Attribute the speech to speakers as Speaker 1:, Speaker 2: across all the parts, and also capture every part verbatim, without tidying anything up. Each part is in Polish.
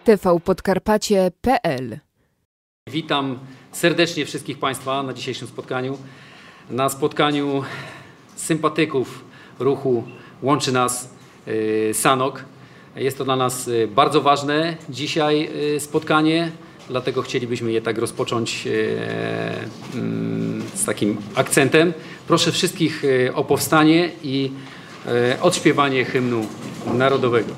Speaker 1: t v podkarpacie kropka p l.
Speaker 2: Witam serdecznie wszystkich Państwa na dzisiejszym spotkaniu. Na spotkaniu sympatyków ruchu Łączy Nas Sanok. Jest to dla nas bardzo ważne dzisiaj spotkanie, dlatego chcielibyśmy je tak rozpocząć z takim akcentem. Proszę wszystkich o powstanie i odśpiewanie hymnu narodowego.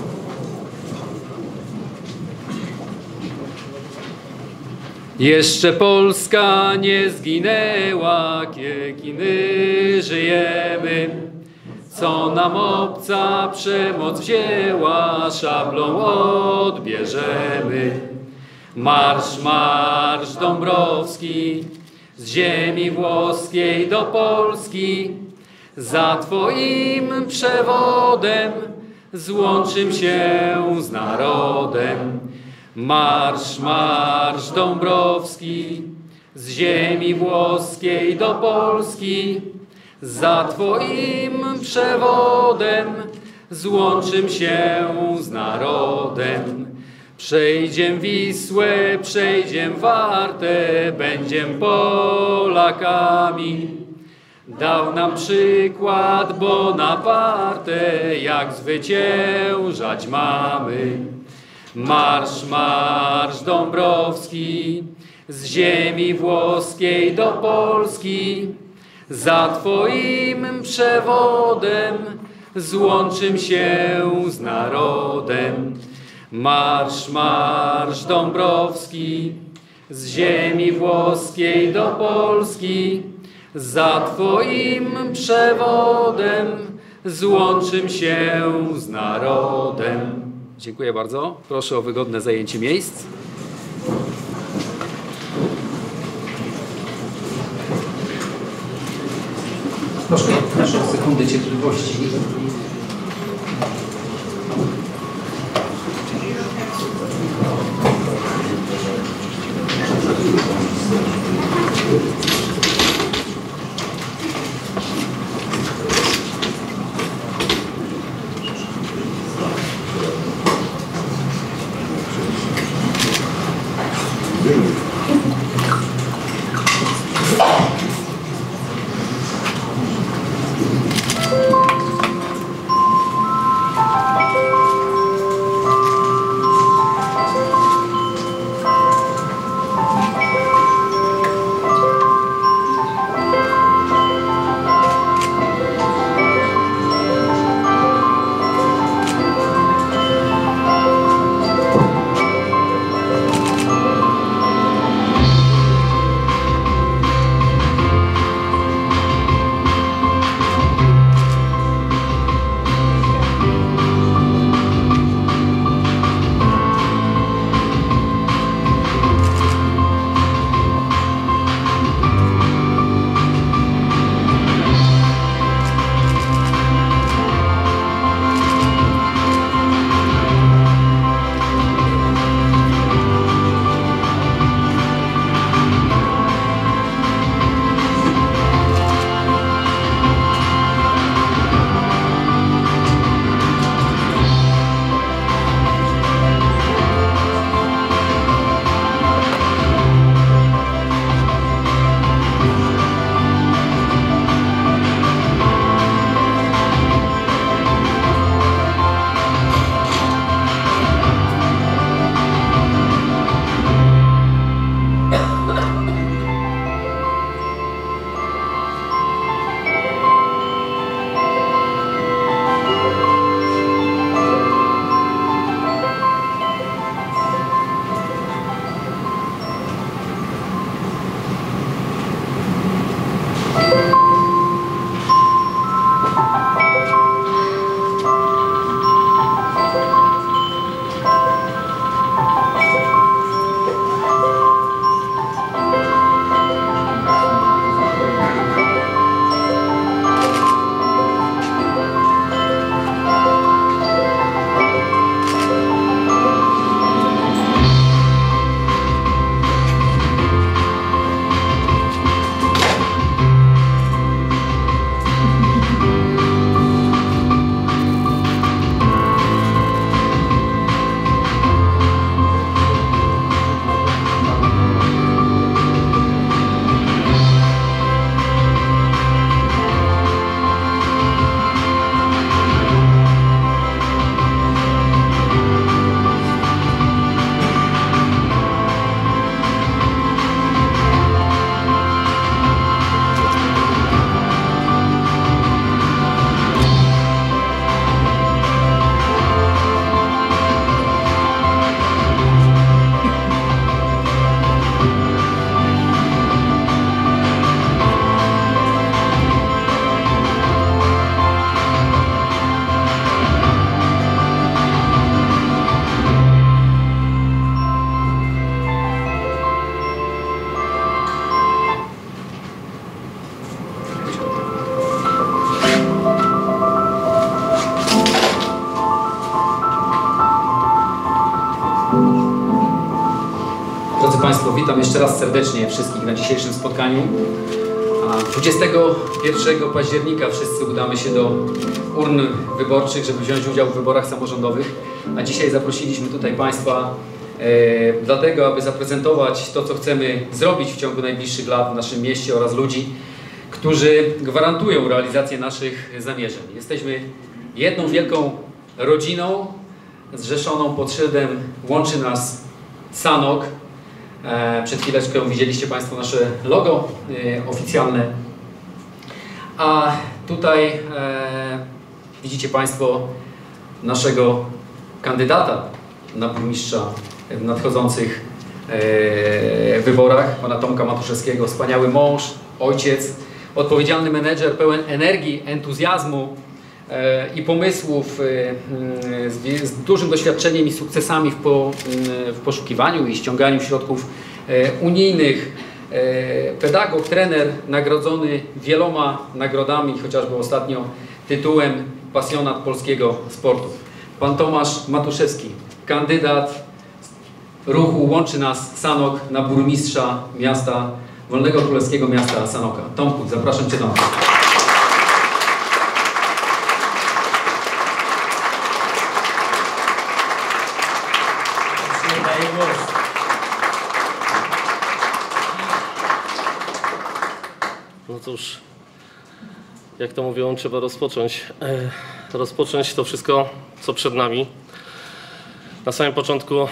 Speaker 2: Jeszcze Polska nie zginęła, kieki my żyjemy. Co nam obca przemoc wzięła, szablą odbierzemy. Marsz, marsz Dąbrowski, z ziemi włoskiej do Polski. Za Twoim przewodem złączym się z narodem. Marsz, marsz Dąbrowski, z ziemi włoskiej do Polski. Za Twoim przewodem złączym się z narodem. Przejdziem Wisłę, przejdziem Wartę, będziem Polakami. Dał nam przykład Bonaparte, jak zwyciężać mamy. Marsz, marsz Dąbrowski, z ziemi włoskiej do Polski. Za Twoim przewodem złączym się z narodem. Marsz, marsz Dąbrowski, z ziemi włoskiej do Polski. Za Twoim przewodem złączym się z narodem. Dziękuję bardzo. Proszę o wygodne zajęcie miejsc.
Speaker 3: Proszę, proszę o sekundę cierpliwości.
Speaker 2: witam jeszcze raz serdecznie wszystkich na dzisiejszym spotkaniu. dwudziestego pierwszego października wszyscy udamy się do urn wyborczych, żeby wziąć udział w wyborach samorządowych. A dzisiaj zaprosiliśmy tutaj Państwa e, dlatego, aby zaprezentować to, co chcemy zrobić w ciągu najbliższych lat w naszym mieście oraz ludzi, którzy gwarantują realizację naszych zamierzeń. Jesteśmy jedną wielką rodziną zrzeszoną pod szyldem Łączy Nas Sanok. E, przed chwileczką widzieliście Państwo nasze logo e, oficjalne. A tutaj e, widzicie Państwo naszego kandydata na burmistrza w nadchodzących e, wyborach, pana Tomka Matuszewskiego. Wspaniały mąż, ojciec, odpowiedzialny menedżer, pełen energii, entuzjazmu e, i pomysłów, e, z, z dużym doświadczeniem i sukcesami w, po, e, w poszukiwaniu i ściąganiu środków e, unijnych. E, pedagog, trener, nagrodzony wieloma nagrodami, chociażby ostatnio tytułem pasjonat polskiego sportu. Pan Tomasz Matuszewski, kandydat ruchu Łączy Nas Sanok na burmistrza miasta, Wolnego Królewskiego Miasta Sanoka. Tomku, zapraszam Cię do nas.
Speaker 4: No cóż, jak to mówią, trzeba rozpocząć. E, rozpocząć to wszystko, co przed nami. Na samym początku e,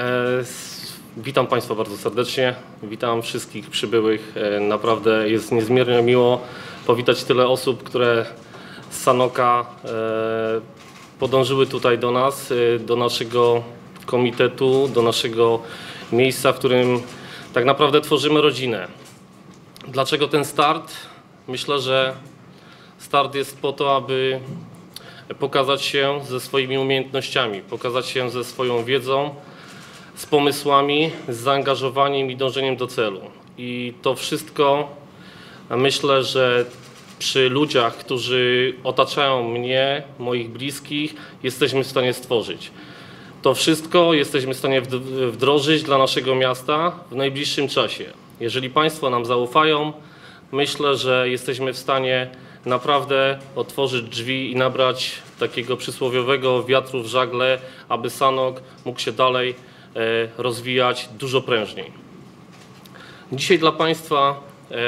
Speaker 4: witam Państwa bardzo serdecznie. Witam wszystkich przybyłych. E, naprawdę jest niezmiernie miło powitać tyle osób, które z Sanoka e, podążyły tutaj do nas, e, do naszego komitetu, do naszego miejsca, w którym tak naprawdę tworzymy rodzinę. Dlaczego ten start? Myślę, że start jest po to, aby pokazać się ze swoimi umiejętnościami, pokazać się ze swoją wiedzą, z pomysłami, z zaangażowaniem i dążeniem do celu. I to wszystko, myślę, że przy ludziach, którzy otaczają mnie, moich bliskich, jesteśmy w stanie stworzyć. To wszystko jesteśmy w stanie wdrożyć dla naszego miasta w najbliższym czasie. Jeżeli Państwo nam zaufają, myślę, że jesteśmy w stanie naprawdę otworzyć drzwi i nabrać takiego przysłowiowego wiatru w żagle, aby Sanok mógł się dalej e, rozwijać dużo prężniej. Dzisiaj dla Państwa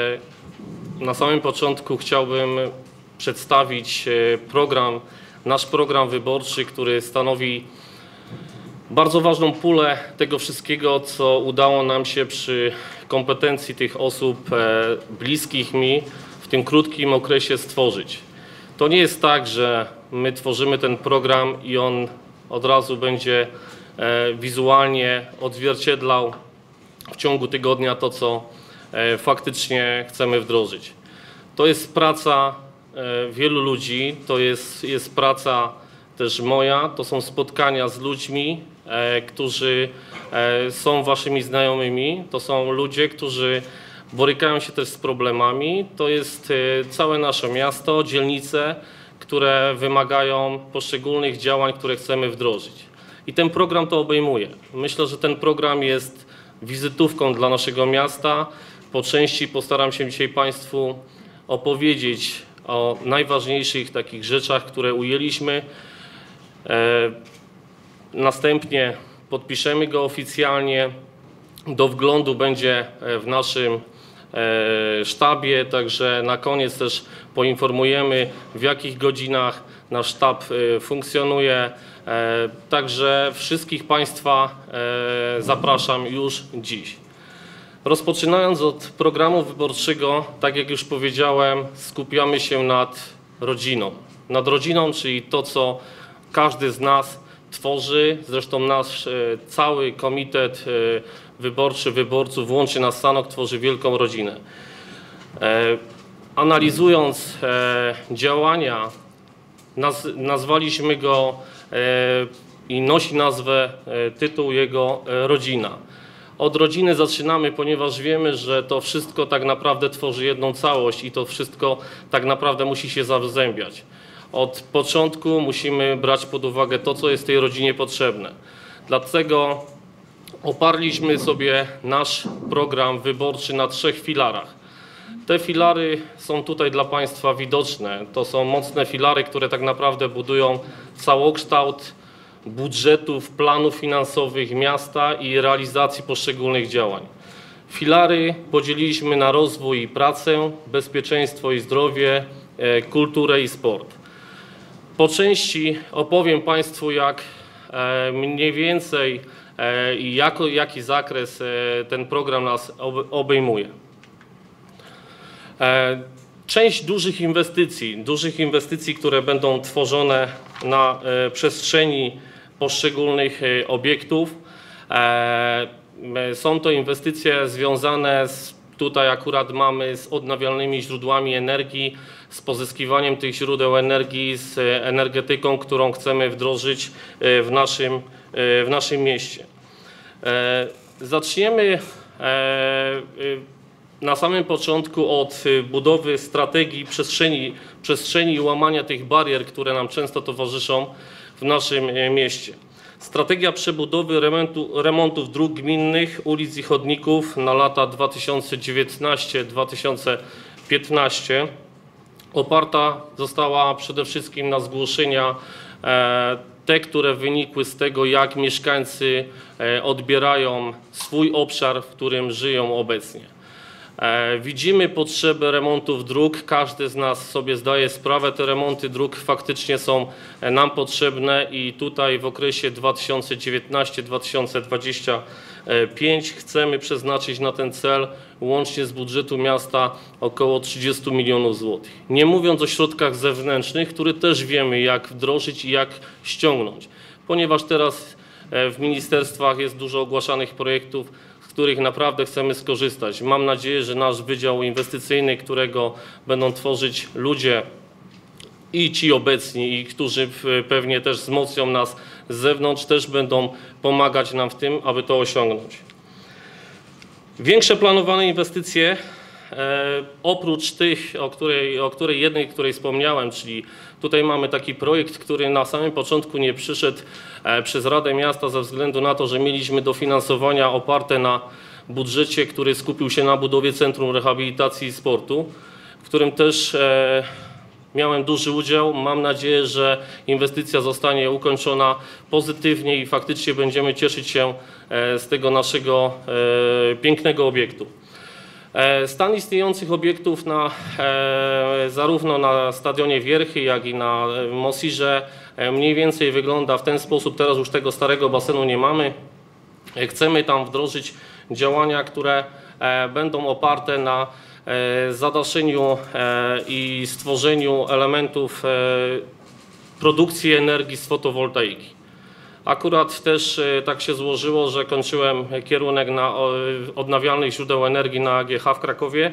Speaker 4: e, na samym początku chciałbym przedstawić e, program, nasz program wyborczy, który stanowi bardzo ważną pulę tego wszystkiego, co udało nam się przy kompetencji tych osób e, bliskich mi w tym krótkim okresie stworzyć. To nie jest tak, że my tworzymy ten program i on od razu będzie e, wizualnie odzwierciedlał w ciągu tygodnia to, co e, faktycznie chcemy wdrożyć. To jest praca e, wielu ludzi, to jest, jest praca też moja, to są spotkania z ludźmi, e, którzy e, są waszymi znajomymi, to są ludzie, którzy borykają się też z problemami, to jest e, całe nasze miasto, dzielnice, które wymagają poszczególnych działań, które chcemy wdrożyć. I ten program to obejmuje. Myślę, że ten program jest wizytówką dla naszego miasta. Po części postaram się dzisiaj Państwu opowiedzieć o najważniejszych takich rzeczach, które ujęliśmy. E, następnie podpiszemy go oficjalnie. Do wglądu będzie w naszym e, sztabie, także na koniec też poinformujemy, w jakich godzinach nasz sztab e, funkcjonuje. E, także wszystkich Państwa e, zapraszam już dziś. Rozpoczynając od programu wyborczego, tak jak już powiedziałem, skupiamy się nad rodziną. Nad rodziną, czyli to, co każdy z nas tworzy. Zresztą nasz e, cały komitet e, wyborczy, wyborców Łączy Nas Sanok tworzy wielką rodzinę. E, analizując e, działania, naz, nazwaliśmy go e, i nosi nazwę, e, tytuł jego e, Rodzina. Od rodziny zaczynamy, ponieważ wiemy, że to wszystko tak naprawdę tworzy jedną całość i to wszystko tak naprawdę musi się zazębiać. Od początku musimy brać pod uwagę to, co jest tej rodzinie potrzebne. Dlatego oparliśmy sobie nasz program wyborczy na trzech filarach. Te filary są tutaj dla Państwa widoczne. To są mocne filary, które tak naprawdę budują całokształt budżetów, planów finansowych miasta i realizacji poszczególnych działań. Filary podzieliliśmy na rozwój i pracę, bezpieczeństwo i zdrowie, kulturę i sport. Po części opowiem Państwu, jak mniej więcej i jako, jaki zakres ten program nas obejmuje. Część dużych inwestycji, dużych inwestycji, które będą tworzone na przestrzeni poszczególnych obiektów. Są to inwestycje związane z, tutaj akurat mamy z odnawialnymi źródłami energii, z pozyskiwaniem tych źródeł energii, z energetyką, którą chcemy wdrożyć w naszym, w naszym mieście. Zaczniemy na samym początku od budowy strategii przestrzeni, przestrzeni i łamania tych barier, które nam często towarzyszą w naszym mieście. Strategia przebudowy remontu, remontów dróg gminnych, ulic i chodników na lata dwa tysiące dziewiętnasty do dwa tysiące piętnastego oparta została przede wszystkim na zgłoszenia e, te, które wynikły z tego, jak mieszkańcy e, odbierają swój obszar, w którym żyją obecnie. E, widzimy potrzebę remontów dróg, każdy z nas sobie zdaje sprawę, te remonty dróg faktycznie są nam potrzebne i tutaj w okresie dwa tysiące dziewiętnasty do dwa tysiące dwudziestego piątego chcemy przeznaczyć na ten cel łącznie z budżetu miasta około trzydzieści milionów złotych. Nie mówiąc o środkach zewnętrznych, które też wiemy, jak wdrożyć i jak ściągnąć, ponieważ teraz w ministerstwach jest dużo ogłaszanych projektów, z których naprawdę chcemy skorzystać. Mam nadzieję, że nasz Wydział Inwestycyjny, którego będą tworzyć ludzie i ci obecni, i którzy pewnie też wzmocnią nas z zewnątrz, też będą pomagać nam w tym, aby to osiągnąć. Większe planowane inwestycje, e, oprócz tych, o której, o której jednej, której wspomniałem, czyli tutaj mamy taki projekt, który na samym początku nie przyszedł e, przez Radę Miasta ze względu na to, że mieliśmy dofinansowania oparte na budżecie, który skupił się na budowie Centrum Rehabilitacji i Sportu, w którym też e, miałem duży udział. Mam nadzieję, że inwestycja zostanie ukończona pozytywnie i faktycznie będziemy cieszyć się z tego naszego pięknego obiektu. Stan istniejących obiektów na, zarówno na stadionie Wierchy, jak i na Mosirze mniej więcej wygląda w ten sposób. Teraz już tego starego basenu nie mamy. Chcemy tam wdrożyć działania, które będą oparte na zadaszeniu i stworzeniu elementów produkcji energii z fotowoltaiki. Akurat też tak się złożyło, że kończyłem kierunek na odnawialnych źródeł energii na A G H w Krakowie.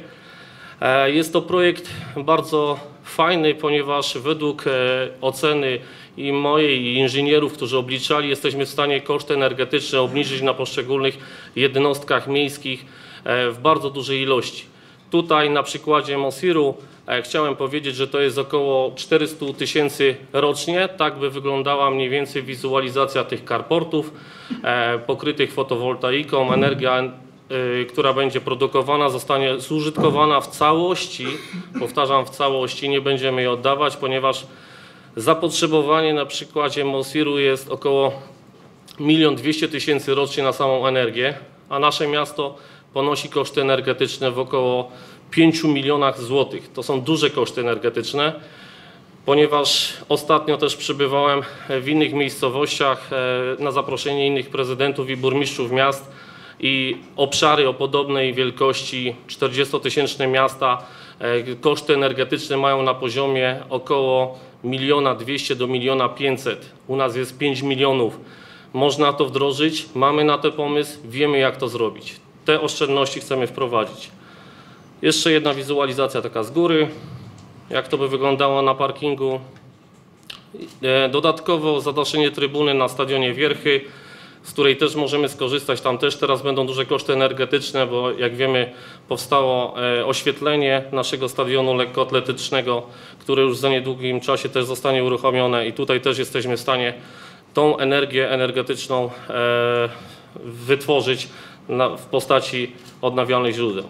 Speaker 4: Jest to projekt bardzo fajny, ponieważ według oceny i mojej, i inżynierów, którzy obliczali, jesteśmy w stanie koszty energetyczne obniżyć na poszczególnych jednostkach miejskich w bardzo dużej ilości. Tutaj na przykładzie Mosiru e, chciałem powiedzieć, że to jest około czterysta tysięcy rocznie. Tak by wyglądała mniej więcej wizualizacja tych carportów e, pokrytych fotowoltaiką. Energia, e, która będzie produkowana, zostanie zużytkowana w całości. Powtarzam, w całości, nie będziemy jej oddawać, ponieważ zapotrzebowanie na przykładzie Mosiru jest około milion dwieście tysięcy rocznie na samą energię, a nasze miasto ponosi koszty energetyczne w około pięciu milionach złotych. To są duże koszty energetyczne, ponieważ ostatnio też przebywałem w innych miejscowościach na zaproszenie innych prezydentów i burmistrzów miast i obszary o podobnej wielkości, czterdziestotysięczne miasta, koszty energetyczne mają na poziomie około miliona dwieście do miliona pięćset. U nas jest pięć milionów. Można to wdrożyć, mamy na to pomysł, wiemy jak to zrobić. Te oszczędności chcemy wprowadzić. Jeszcze jedna wizualizacja taka z góry, jak to by wyglądało na parkingu. Dodatkowo zadaszenie trybuny na stadionie Wierchy, z której też możemy skorzystać. Tam też teraz będą duże koszty energetyczne, bo jak wiemy powstało oświetlenie naszego stadionu lekkoatletycznego, które już za niedługim czasie też zostanie uruchomione i tutaj też jesteśmy w stanie tą energię energetyczną wytworzyć na, w postaci odnawialnych źródeł.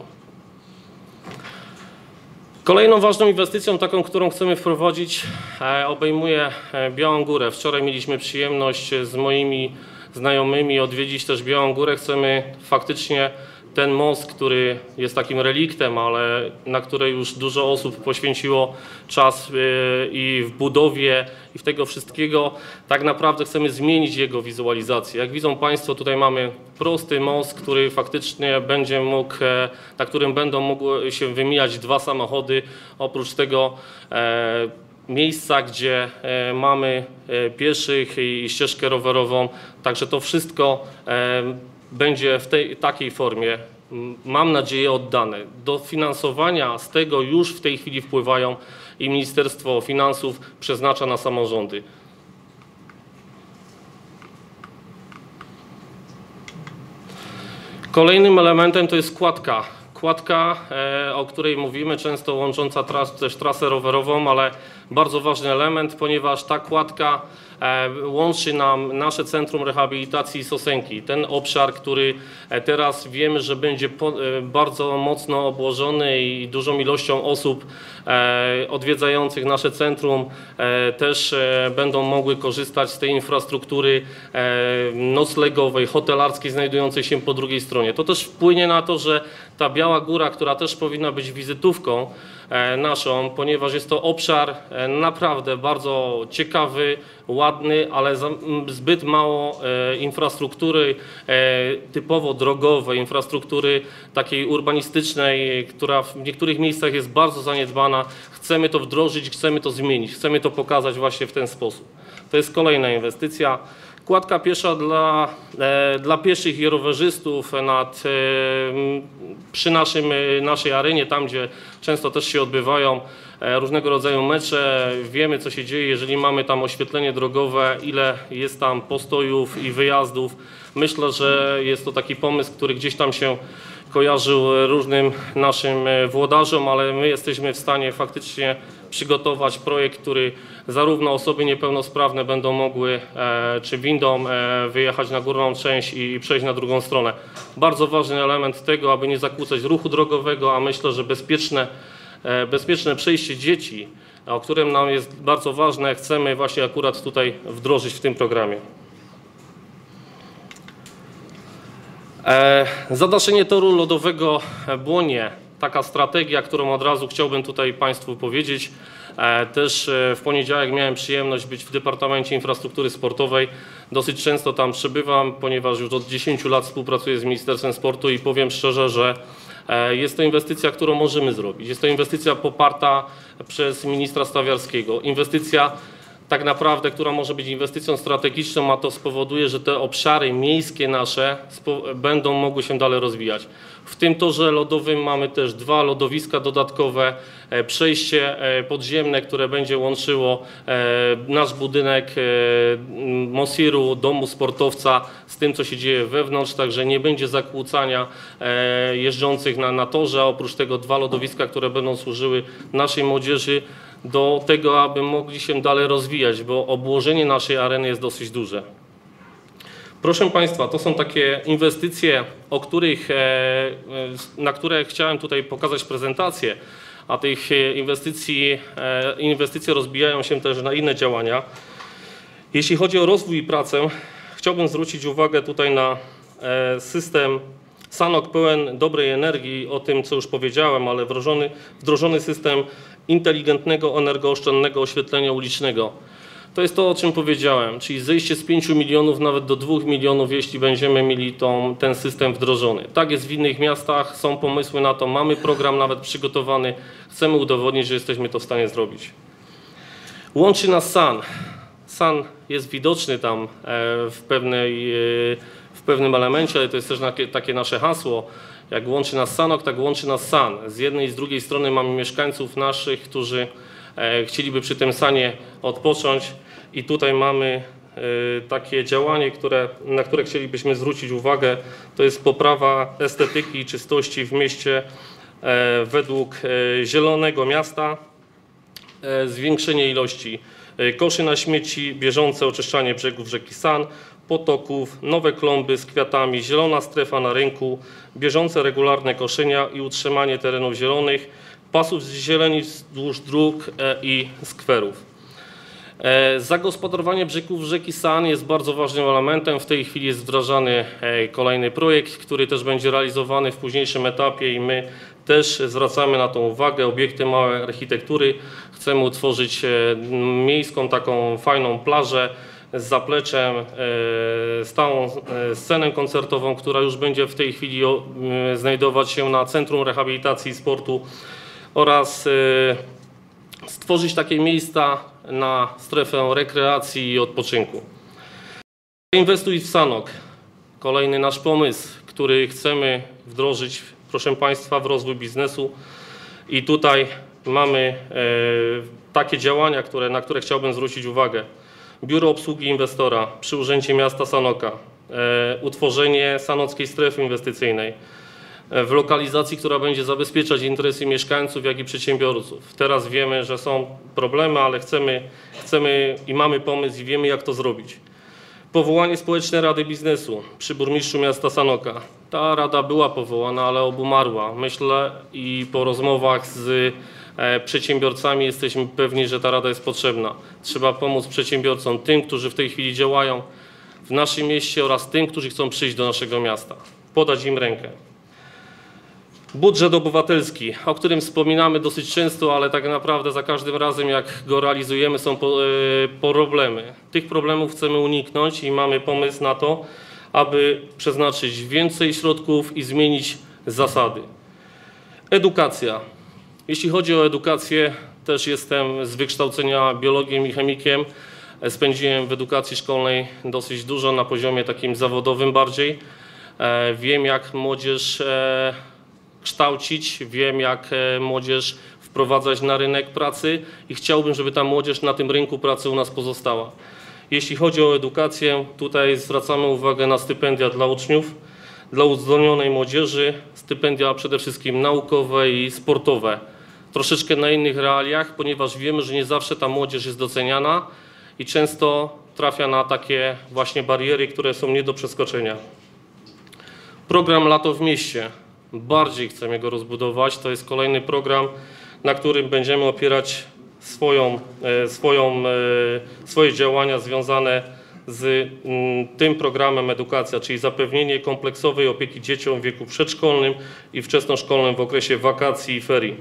Speaker 4: Kolejną ważną inwestycją, taką, którą chcemy wprowadzić, e, obejmuje Białą Górę. Wczoraj mieliśmy przyjemność z moimi znajomymi odwiedzić też Białą Górę. Chcemy faktycznie ten most, który jest takim reliktem, ale na który już dużo osób poświęciło czas i w budowie i w tego wszystkiego, tak naprawdę chcemy zmienić jego wizualizację. Jak widzą Państwo, tutaj mamy prosty most, który faktycznie będzie mógł, na którym będą mogły się wymijać dwa samochody. Oprócz tego e, miejsca, gdzie e, mamy e, pieszych i ścieżkę rowerową, także to wszystko e, będzie w tej takiej formie, mam nadzieję, oddane. Do finansowania z tego już w tej chwili wpływają i Ministerstwo Finansów przeznacza na samorządy. Kolejnym elementem to jest kładka. Kładka, e, o której mówimy często, łącząca tras, też trasę rowerową, ale bardzo ważny element, ponieważ ta kładka e, łączy nam nasze Centrum Rehabilitacji Sosenki. Ten obszar, który teraz wiemy, że będzie po, e, bardzo mocno obłożony i dużą ilością osób e, odwiedzających nasze centrum e, też e, będą mogły korzystać z tej infrastruktury e, noclegowej, hotelarskiej znajdującej się po drugiej stronie. To też wpłynie na to, że ta Biała Góra, która też powinna być wizytówką e, naszą, ponieważ jest to obszar e, naprawdę bardzo ciekawy, ładny, ale za, m, zbyt mało e, infrastruktury e, typowo drogowej, infrastruktury takiej urbanistycznej, która w niektórych miejscach jest bardzo zaniedbana. Chcemy to wdrożyć, chcemy to zmienić, chcemy to pokazać właśnie w ten sposób. To jest kolejna inwestycja. Kładka piesza dla, e, dla pieszych i rowerzystów nad, e, przy naszym, e, naszej arenie, tam gdzie często też się odbywają e, różnego rodzaju mecze. Wiemy, co się dzieje, jeżeli mamy tam oświetlenie drogowe, ile jest tam postojów i wyjazdów. Myślę, że jest to taki pomysł, który gdzieś tam się kojarzył różnym naszym włodarzom, ale my jesteśmy w stanie faktycznie przygotować projekt, który zarówno osoby niepełnosprawne będą mogły e, czy windą e, wyjechać na górną część i, i przejść na drugą stronę. Bardzo ważny element tego, aby nie zakłócać ruchu drogowego, a myślę, że bezpieczne, e, bezpieczne przejście dzieci, o którym nam jest bardzo ważne, chcemy właśnie akurat tutaj wdrożyć w tym programie. E, zadaszenie toru lodowego Błonie. Taka strategia, którą od razu chciałbym tutaj Państwu powiedzieć. E, też e, w poniedziałek miałem przyjemność być w Departamencie Infrastruktury Sportowej. Dosyć często tam przebywam, ponieważ już od dziesięciu lat współpracuję z Ministerstwem Sportu i powiem szczerze, że e, jest to inwestycja, którą możemy zrobić. Jest to inwestycja poparta przez ministra Stawiarskiego. Inwestycja tak naprawdę, która może być inwestycją strategiczną, a to spowoduje, że te obszary miejskie nasze będą mogły się dalej rozwijać. W tym torze lodowym mamy też dwa lodowiska dodatkowe, przejście podziemne, które będzie łączyło nasz budynek Mosiru, domu sportowca z tym, co się dzieje wewnątrz, także nie będzie zakłócania jeżdżących na, na torze, a oprócz tego dwa lodowiska, które będą służyły naszej młodzieży do tego, aby mogli się dalej rozwijać, bo obłożenie naszej areny jest dosyć duże. Proszę Państwa, to są takie inwestycje, o których, na które chciałem tutaj pokazać prezentację, a tych inwestycji, inwestycje rozbijają się też na inne działania. Jeśli chodzi o rozwój i pracę, chciałbym zwrócić uwagę tutaj na system Sanok pełen dobrej energii, o tym, co już powiedziałem, ale wdrożony, wdrożony system inteligentnego, energooszczędnego oświetlenia ulicznego. To jest to, o czym powiedziałem, czyli zejście z pięciu milionów nawet do dwóch milionów, jeśli będziemy mieli tą, ten system wdrożony. Tak jest w innych miastach, są pomysły na to, mamy program nawet przygotowany, chcemy udowodnić, że jesteśmy to w stanie zrobić. Łączy nas S A N. S A N jest widoczny tam w, pewnej, w pewnym elemencie, ale to jest też takie nasze hasło. Jak łączy nas Sanok, tak łączy nas S A N. Z jednej i z drugiej strony mamy mieszkańców naszych, którzy e, chcieliby przy tym sanie odpocząć i tutaj mamy e, takie działanie, które, na które chcielibyśmy zwrócić uwagę. To jest poprawa estetyki i czystości w mieście e, według e, Zielonego Miasta. zwiększenie ilości koszy na śmieci, bieżące oczyszczanie brzegów rzeki San, potoków, nowe klomby z kwiatami, zielona strefa na rynku, bieżące regularne koszenia i utrzymanie terenów zielonych, pasów zieleni wzdłuż dróg i skwerów. Zagospodarowanie brzegów rzeki San jest bardzo ważnym elementem. W tej chwili jest wdrażany kolejny projekt, który też będzie realizowany w późniejszym etapie i my też zwracamy na to uwagę. Obiekty małej architektury. Chcemy utworzyć miejską taką fajną plażę z zapleczem, stałą scenę koncertową, która już będzie w tej chwili znajdować się na Centrum Rehabilitacji i Sportu oraz stworzyć takie miejsca na strefę rekreacji i odpoczynku. Inwestuj w Sanok. Kolejny nasz pomysł, który chcemy wdrożyć, proszę Państwa, w rozwój biznesu. I tutaj mamy e, takie działania, które, na które chciałbym zwrócić uwagę. Biuro Obsługi Inwestora przy Urzędzie Miasta Sanoka, e, utworzenie sanockiej strefy inwestycyjnej w lokalizacji, która będzie zabezpieczać interesy mieszkańców, jak i przedsiębiorców. Teraz wiemy, że są problemy, ale chcemy, chcemy i mamy pomysł i wiemy, jak to zrobić. Powołanie Społecznej Rady Biznesu przy burmistrzu miasta Sanoka. Ta rada była powołana, ale obumarła. Myślę i po rozmowach z e, przedsiębiorcami jesteśmy pewni, że ta rada jest potrzebna. Trzeba pomóc przedsiębiorcom, tym, którzy w tej chwili działają w naszym mieście oraz tym, którzy chcą przyjść do naszego miasta. Podać im rękę. Budżet obywatelski, o którym wspominamy dosyć często, ale tak naprawdę za każdym razem, jak go realizujemy, są po, e, problemy. Tych problemów chcemy uniknąć i mamy pomysł na to, aby przeznaczyć więcej środków i zmienić zasady. Edukacja. Jeśli chodzi o edukację, też jestem z wykształcenia biologiem i chemikiem. Spędziłem w edukacji szkolnej dosyć dużo, na poziomie takim zawodowym bardziej. E, wiem, jak młodzież e, kształcić, wiem, jak młodzież wprowadzać na rynek pracy i chciałbym, żeby ta młodzież na tym rynku pracy u nas pozostała. Jeśli chodzi o edukację, tutaj zwracamy uwagę na stypendia dla uczniów, dla uzdolnionej młodzieży, stypendia przede wszystkim naukowe i sportowe. Troszeczkę na innych realiach, ponieważ wiemy, że nie zawsze ta młodzież jest doceniana i często trafia na takie właśnie bariery, które są nie do przeskoczenia. Program Lato w mieście. Bardziej chcemy go rozbudować. To jest kolejny program, na którym będziemy opierać swoją, swoją, swoje działania związane z tym programem edukacja, czyli zapewnienie kompleksowej opieki dzieciom w wieku przedszkolnym i wczesnoszkolnym w okresie wakacji i ferii.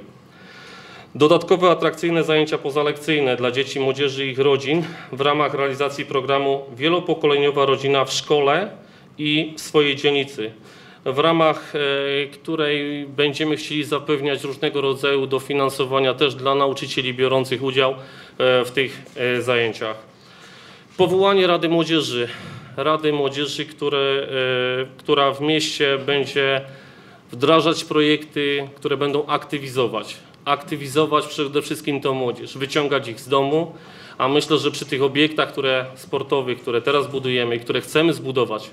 Speaker 4: Dodatkowe atrakcyjne zajęcia pozalekcyjne dla dzieci, młodzieży i ich rodzin w ramach realizacji programu Wielopokoleniowa rodzina w szkole i w swojej dzielnicy, w ramach której będziemy chcieli zapewniać różnego rodzaju dofinansowania też dla nauczycieli biorących udział w tych zajęciach. Powołanie Rady Młodzieży, Rady Młodzieży, które, która w mieście będzie wdrażać projekty, które będą aktywizować. Aktywizować przede wszystkim tą młodzież, wyciągać ich z domu, a myślę, że przy tych obiektach które, sportowych, które teraz budujemy i które chcemy zbudować,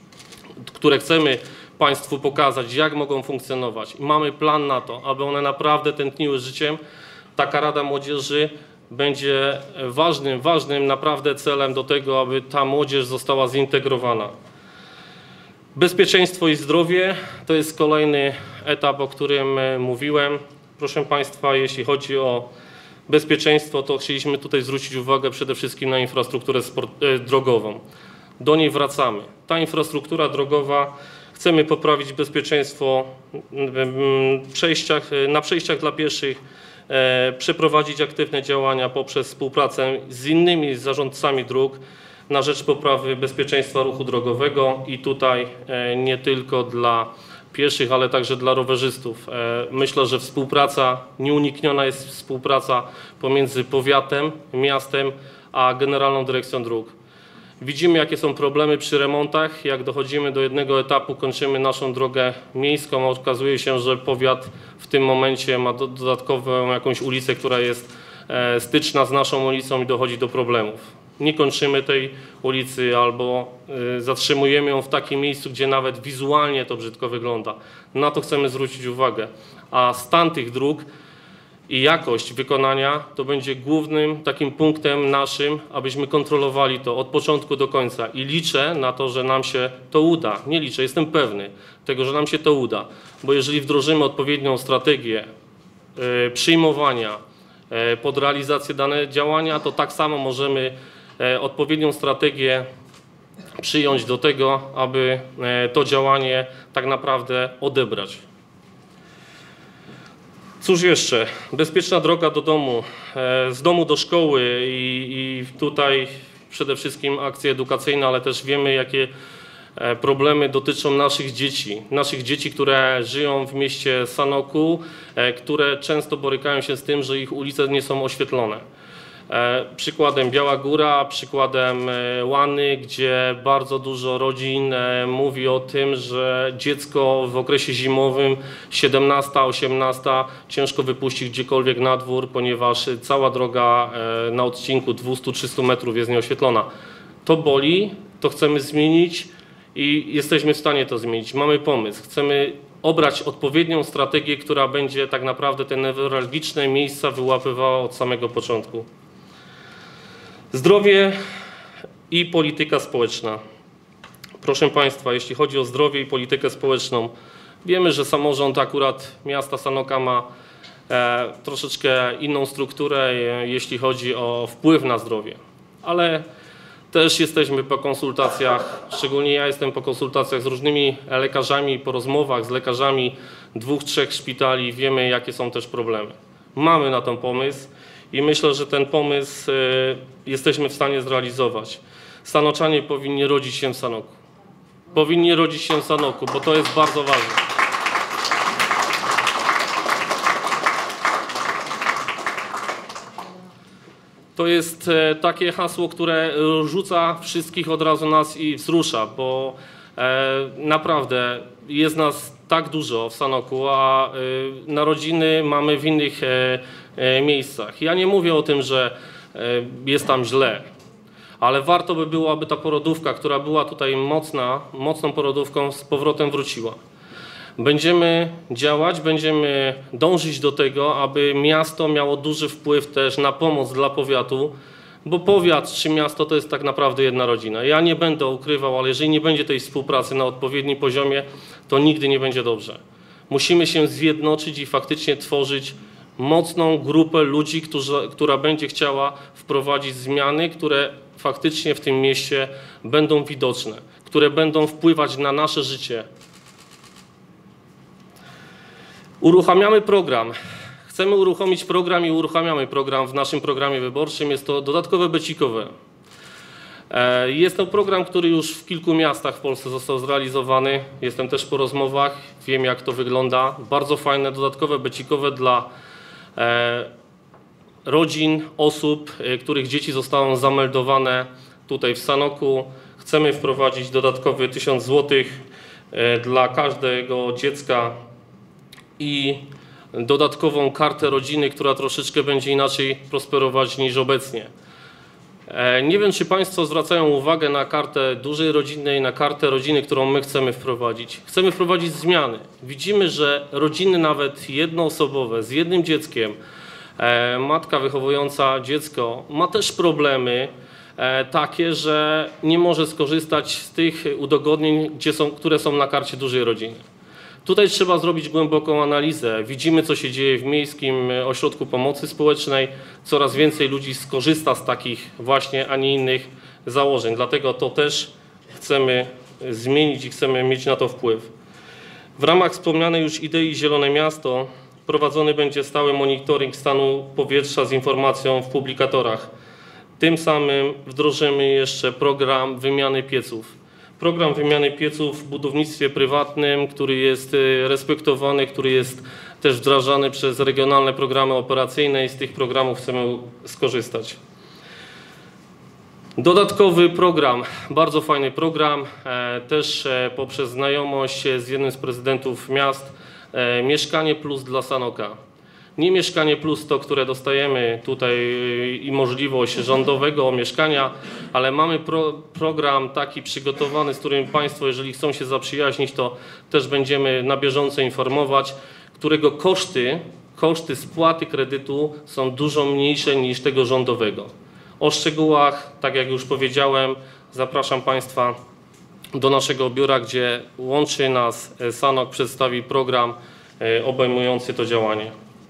Speaker 4: które chcemy Państwu pokazać, jak mogą funkcjonować i mamy plan na to, aby one naprawdę tętniły życiem, taka Rada Młodzieży będzie ważnym, ważnym naprawdę celem do tego, aby ta młodzież została zintegrowana. Bezpieczeństwo i zdrowie to jest kolejny etap, o którym mówiłem. Proszę Państwa, jeśli chodzi o bezpieczeństwo, to chcieliśmy tutaj zwrócić uwagę przede wszystkim na infrastrukturę sport, drogową. Do niej wracamy. Ta infrastruktura drogowa, chcemy poprawić bezpieczeństwo przejściach, na przejściach dla pieszych, e, przeprowadzić aktywne działania poprzez współpracę z innymi zarządcami dróg na rzecz poprawy bezpieczeństwa ruchu drogowego i tutaj e, nie tylko dla pieszych, ale także dla rowerzystów. E, myślę, że współpraca, nieunikniona jest współpraca pomiędzy powiatem, miastem, a Generalną Dyrekcją Dróg. Widzimy, jakie są problemy przy remontach. Jak dochodzimy do jednego etapu, kończymy naszą drogę miejską, a okazuje się, że powiat w tym momencie ma dodatkową jakąś ulicę, która jest styczna z naszą ulicą i dochodzi do problemów. Nie kończymy tej ulicy albo zatrzymujemy ją w takim miejscu, gdzie nawet wizualnie to brzydko wygląda. Na to chcemy zwrócić uwagę. A stan tych dróg i jakość wykonania to będzie głównym takim punktem naszym, abyśmy kontrolowali to od początku do końca i liczę na to, że nam się to uda. Nie liczę, jestem pewny tego, że nam się to uda, bo jeżeli wdrożymy odpowiednią strategię y, przyjmowania y, pod realizację dane działania, to tak samo możemy y, odpowiednią strategię przyjąć do tego, aby y, to działanie tak naprawdę odebrać. Cóż jeszcze? Bezpieczna droga do domu, z domu do szkoły i, i tutaj przede wszystkim akcje edukacyjne, ale też wiemy, jakie problemy dotyczą naszych dzieci. Naszych dzieci, które żyją w mieście Sanoku, które często borykają się z tym, że ich ulice nie są oświetlone. Przykładem Biała Góra, przykładem Łany, gdzie bardzo dużo rodzin mówi o tym, że dziecko w okresie zimowym siedemnasta, osiemnasta ciężko wypuścić gdziekolwiek na dwór, ponieważ cała droga na odcinku dwieście do trzystu metrów jest nieoświetlona. To boli, to chcemy zmienić i jesteśmy w stanie to zmienić. Mamy pomysł, chcemy obrać odpowiednią strategię, która będzie tak naprawdę te newralgiczne miejsca wyłapywała od samego początku. Zdrowie i polityka społeczna. Proszę Państwa, jeśli chodzi o zdrowie i politykę społeczną, wiemy, że samorząd akurat miasta Sanoka ma e, troszeczkę inną strukturę, e, jeśli chodzi o wpływ na zdrowie, ale też jesteśmy po konsultacjach, szczególnie ja jestem po konsultacjach z różnymi lekarzami, po rozmowach z lekarzami dwóch, trzech szpitali, wiemy, jakie są też problemy. Mamy na ten pomysł. I myślę, że ten pomysł y, jesteśmy w stanie zrealizować. Sanoczanie powinni rodzić się w Sanoku. Powinni rodzić się w Sanoku, bo to jest bardzo ważne. To jest e, takie hasło, które rzuca wszystkich od razu nas i wzrusza, bo e, naprawdę jest nas tak dużo w Sanoku, a e, narodziny mamy w innych e, e, miejscach. Ja nie mówię o tym, że e, jest tam źle, ale warto by było, aby ta porodówka, która była tutaj mocna, mocną porodówką, z powrotem wróciła. Będziemy działać, będziemy dążyć do tego, aby miasto miało duży wpływ też na pomoc dla powiatu, bo powiat czy miasto to jest tak naprawdę jedna rodzina. Ja nie będę ukrywał, ale jeżeli nie będzie tej współpracy na odpowiednim poziomie, to nigdy nie będzie dobrze. Musimy się zjednoczyć i faktycznie tworzyć mocną grupę ludzi, którzy, która będzie chciała wprowadzić zmiany, które faktycznie w tym mieście będą widoczne, które będą wpływać na nasze życie. Uruchamiamy program. Chcemy uruchomić program i uruchamiamy program w naszym programie wyborczym. Jest to dodatkowe becikowe. Jest to program, który już w kilku miastach w Polsce został zrealizowany. Jestem też po rozmowach, wiem jak to wygląda. Bardzo fajne, dodatkowe becikowe dla rodzin, osób, których dzieci zostały zameldowane tutaj w Sanoku. Chcemy wprowadzić dodatkowy tysiąc złotych dla każdego dziecka i dodatkową kartę rodziny, która troszeczkę będzie inaczej prosperować niż obecnie. Nie wiem, czy Państwo zwracają uwagę na kartę dużej rodziny i na kartę rodziny, którą my chcemy wprowadzić. Chcemy wprowadzić zmiany. Widzimy, że rodziny nawet jednoosobowe z jednym dzieckiem, matka wychowująca dziecko ma też problemy takie, że nie może skorzystać z tych udogodnień, gdzie są, które są na karcie dużej rodziny. Tutaj trzeba zrobić głęboką analizę. Widzimy, co się dzieje w Miejskim Ośrodku Pomocy Społecznej. Coraz więcej ludzi skorzysta z takich właśnie, a nie innych założeń. Dlatego to też chcemy zmienić i chcemy mieć na to wpływ. W ramach wspomnianej już idei Zielone Miasto prowadzony będzie stały monitoring stanu powietrza z informacją w publikatorach. Tym samym wdrożymy jeszcze program wymiany pieców. Program wymiany pieców w budownictwie prywatnym, który jest respektowany, który jest też wdrażany przez regionalne programy operacyjne i z tych programów chcemy skorzystać. Dodatkowy program, bardzo fajny program, też poprzez znajomość z jednym z prezydentów miast, Mieszkanie Plus dla Sanoka. Nie Mieszkanie Plus to, które dostajemy tutaj i możliwość rządowego mieszkania, ale mamy pro, program taki przygotowany, z którym Państwo, jeżeli chcą się zaprzyjaźnić, to też będziemy na bieżąco informować, którego koszty, koszty spłaty kredytu są dużo mniejsze niż tego rządowego. O szczegółach, tak jak już powiedziałem, zapraszam Państwa do naszego biura, gdzie łączy nas Sanok, przedstawi program obejmujący to działanie.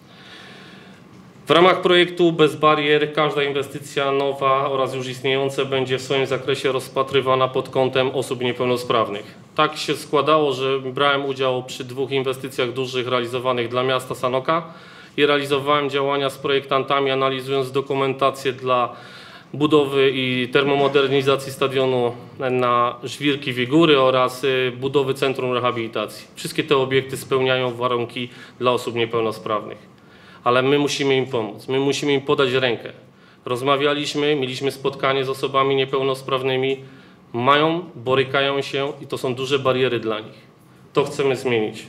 Speaker 4: W ramach projektu Bez Barier każda inwestycja nowa oraz już istniejąca będzie w swoim zakresie rozpatrywana pod kątem osób niepełnosprawnych. Tak się składało, że brałem udział przy dwóch inwestycjach dużych realizowanych dla miasta Sanoka i realizowałem działania z projektantami, analizując dokumentację dla budowy i termomodernizacji stadionu na Żwirki Wigury oraz budowy centrum rehabilitacji. Wszystkie te obiekty spełniają warunki dla osób niepełnosprawnych. Ale my musimy im pomóc, my musimy im podać rękę. Rozmawialiśmy, mieliśmy spotkanie z osobami niepełnosprawnymi, mają, borykają się i to są duże bariery dla nich. To chcemy zmienić.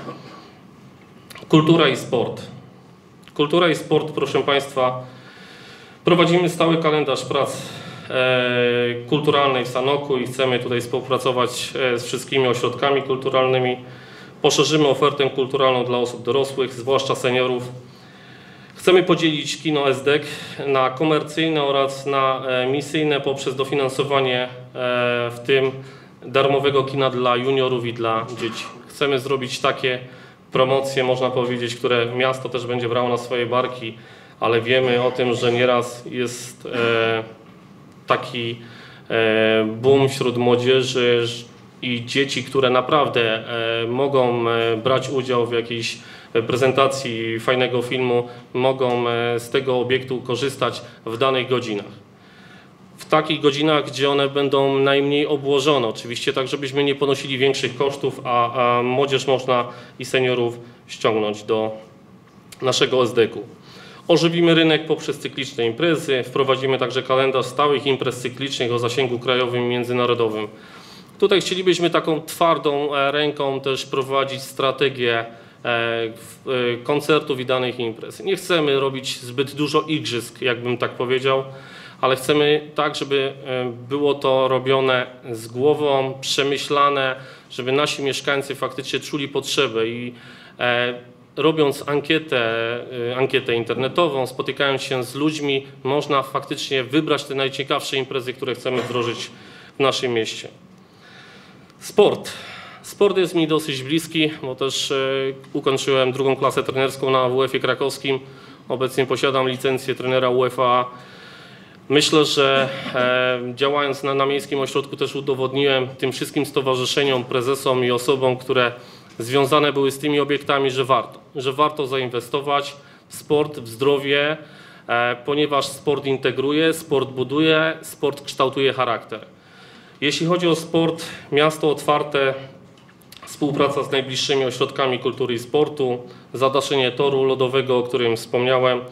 Speaker 4: Kultura i sport. Kultura i sport, proszę Państwa, prowadzimy stały kalendarz prac e, kulturalnej w Sanoku i chcemy tutaj współpracować e, z wszystkimi ośrodkami kulturalnymi. Poszerzymy ofertę kulturalną dla osób dorosłych, zwłaszcza seniorów. Chcemy podzielić kino S D K na komercyjne oraz na misyjne poprzez dofinansowanie w tym darmowego kina dla juniorów i dla dzieci. Chcemy zrobić takie promocje, można powiedzieć, które miasto też będzie brało na swoje barki, ale wiemy o tym, że nieraz jest taki boom wśród młodzieży i dzieci, które naprawdę mogą brać udział w jakiejś prezentacji fajnego filmu, mogą z tego obiektu korzystać w danych godzinach. W takich godzinach, gdzie one będą najmniej obłożone, oczywiście tak, żebyśmy nie ponosili większych kosztów, a, a młodzież można i seniorów ściągnąć do naszego S D K-u. Ożywimy rynek poprzez cykliczne imprezy, wprowadzimy także kalendarz stałych imprez cyklicznych o zasięgu krajowym i międzynarodowym. Tutaj chcielibyśmy taką twardą ręką też prowadzić strategię koncertów i danych imprez. Nie chcemy robić zbyt dużo igrzysk, jakbym tak powiedział, ale chcemy tak, żeby było to robione z głową, przemyślane, żeby nasi mieszkańcy faktycznie czuli potrzebę i robiąc ankietę, ankietę internetową, spotykając się z ludźmi, można faktycznie wybrać te najciekawsze imprezy, które chcemy wdrożyć w naszym mieście. Sport. Sport jest mi dosyć bliski, bo też ukończyłem drugą klasę trenerską na W F-ie krakowskim. Obecnie posiadam licencję trenera U F A. Myślę, że działając na, na Miejskim Ośrodku też udowodniłem tym wszystkim stowarzyszeniom, prezesom i osobom, które związane były z tymi obiektami, że warto, że warto zainwestować w sport, w zdrowie, ponieważ sport integruje, sport buduje, sport kształtuje charakter. Jeśli chodzi o sport, miasto otwarte, współpraca z najbliższymi ośrodkami kultury i sportu, zadaszenie toru lodowego, o którym wspomniałem,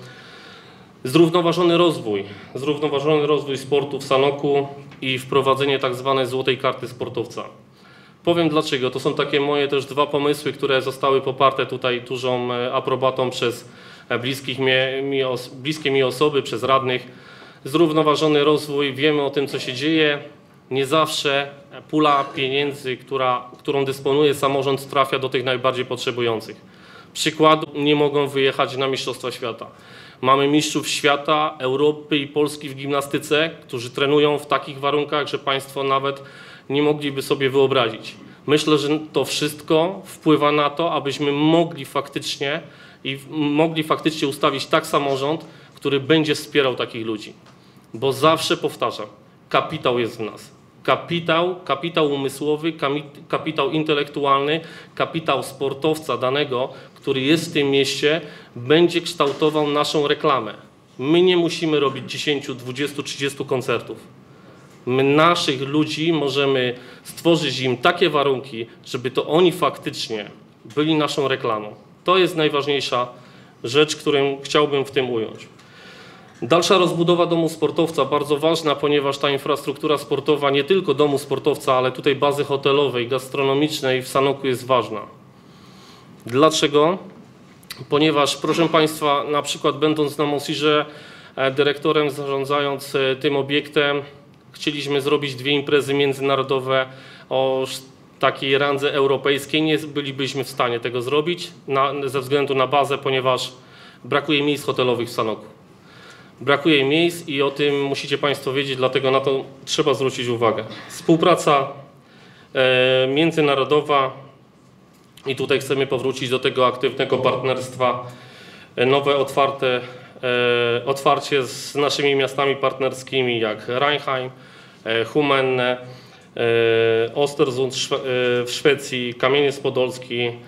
Speaker 4: zrównoważony rozwój, zrównoważony rozwój sportu w Sanoku i wprowadzenie tak zwanej złotej karty sportowca. Powiem dlaczego. To są takie moje też dwa pomysły, które zostały poparte tutaj dużą aprobatą przez bliskich mi, mi, bliskie mi osoby, przez radnych. Zrównoważony rozwój, wiemy o tym, co się dzieje. Nie zawsze pula pieniędzy, która, którą dysponuje samorząd, trafia do tych najbardziej potrzebujących. Przykładu, nie mogą wyjechać na Mistrzostwa Świata. Mamy mistrzów świata, Europy i Polski w gimnastyce, którzy trenują w takich warunkach, że Państwo nawet nie mogliby sobie wyobrazić. Myślę, że to wszystko wpływa na to, abyśmy mogli faktycznie i mogli faktycznie ustawić tak samorząd, który będzie wspierał takich ludzi. Bo zawsze powtarzam, kapitał jest w nas. Kapitał, kapitał umysłowy, kapitał intelektualny, kapitał sportowca danego, który jest w tym mieście, będzie kształtował naszą reklamę. My nie musimy robić dziesięciu, dwudziestu, trzydziestu koncertów. My naszych ludzi możemy stworzyć im takie warunki, żeby to oni faktycznie byli naszą reklamą. To jest najważniejsza rzecz, którą chciałbym w tym ująć. Dalsza rozbudowa domu sportowca, bardzo ważna, ponieważ ta infrastruktura sportowa, nie tylko domu sportowca, ale tutaj bazy hotelowej, gastronomicznej w Sanoku jest ważna. Dlaczego? Ponieważ, proszę Państwa, na przykład będąc na Mosirze dyrektorem, zarządzając tym obiektem, chcieliśmy zrobić dwie imprezy międzynarodowe o takiej randze europejskiej nie bylibyśmy w stanie tego zrobić na, ze względu na bazę, ponieważ brakuje miejsc hotelowych w Sanoku. Brakuje miejsc i o tym musicie Państwo wiedzieć, dlatego na to trzeba zwrócić uwagę. Współpraca e, międzynarodowa i tutaj chcemy powrócić do tego aktywnego partnerstwa, e, nowe otwarte, e, otwarcie z naszymi miastami partnerskimi jak Reinheim, e, Humenne, e, Ostersund Szwe e, w Szwecji, Kamieniec Podolski, e,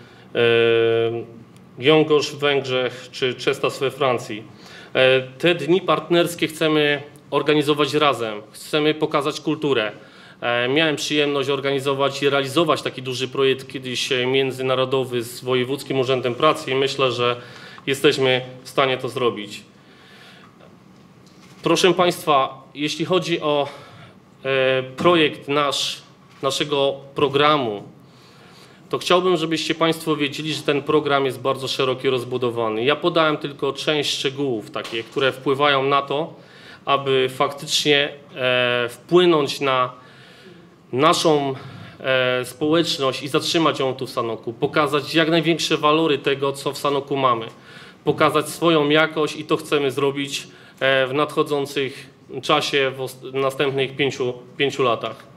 Speaker 4: Jągosz w Węgrzech czy Czestas we Francji. Te dni partnerskie chcemy organizować razem, chcemy pokazać kulturę. Miałem przyjemność organizować i realizować taki duży projekt kiedyś międzynarodowy z Wojewódzkim Urzędem Pracy i myślę, że jesteśmy w stanie to zrobić. Proszę Państwa, jeśli chodzi o projekt nasz, naszego programu, to chciałbym, żebyście Państwo wiedzieli, że ten program jest bardzo szeroko rozbudowany. Ja podałem tylko część szczegółów, takie, które wpływają na to, aby faktycznie e, wpłynąć na naszą e, społeczność i zatrzymać ją tu w Sanoku, pokazać jak największe walory tego, co w Sanoku mamy, pokazać swoją jakość i to chcemy zrobić e, w nadchodzących czasie, w następnych pięciu, pięciu latach.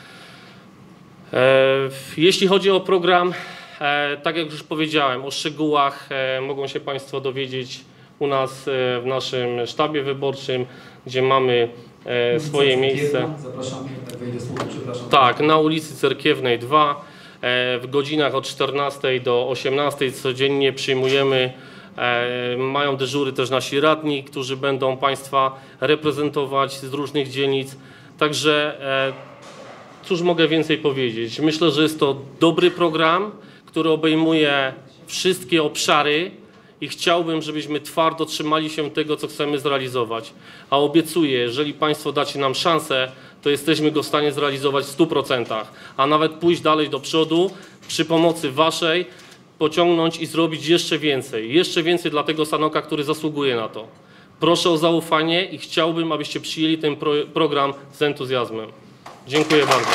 Speaker 4: Jeśli chodzi o program, tak jak już powiedziałem, o szczegółach mogą się Państwo dowiedzieć u nas w naszym sztabie wyborczym, gdzie mamy swoje miejsce.
Speaker 3: Zapraszam, tak wejdę słowo, przepraszam.
Speaker 4: Tak, na ulicy Cerkiewnej dwa, w godzinach od czternastej do osiemnastej codziennie przyjmujemy, mają dyżury też nasi radni, którzy będą Państwa reprezentować z różnych dzielnic, także cóż mogę więcej powiedzieć? Myślę, że jest to dobry program, który obejmuje wszystkie obszary i chciałbym, żebyśmy twardo trzymali się tego, co chcemy zrealizować. A obiecuję, jeżeli Państwo dacie nam szansę, to jesteśmy go w stanie zrealizować w stu procentach, a nawet pójść dalej do przodu przy pomocy Waszej, pociągnąć i zrobić jeszcze więcej. Jeszcze więcej dla tego Sanoka, który zasługuje na to. Proszę o zaufanie i chciałbym, abyście przyjęli ten pro program z entuzjazmem. Dziękuję bardzo.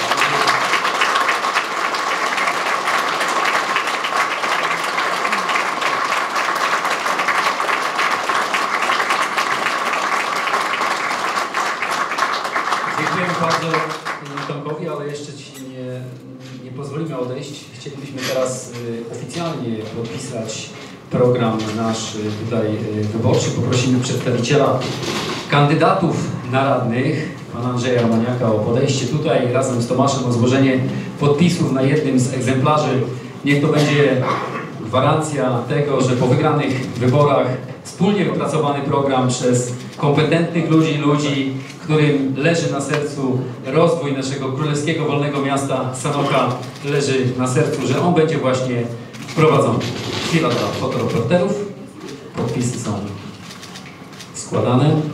Speaker 3: Dziękujemy bardzo Tomkowi, ale jeszcze Ci nie, nie pozwolimy odejść. Chcielibyśmy teraz oficjalnie podpisać program nasz tutaj wyborczy. Poprosimy przedstawiciela kandydatów na radnych, pana Andrzeja Romaniaka, o podejście tutaj razem z Tomaszem o złożenie podpisów na jednym z egzemplarzy. Niech to będzie gwarancja tego, że po wygranych wyborach wspólnie wypracowany program przez kompetentnych ludzi, ludzi, którym leży na sercu rozwój naszego królewskiego wolnego miasta Sanoka, leży na sercu, że on będzie właśnie wprowadzony. Chwila dla fotoreporterów. Podpisy są składane.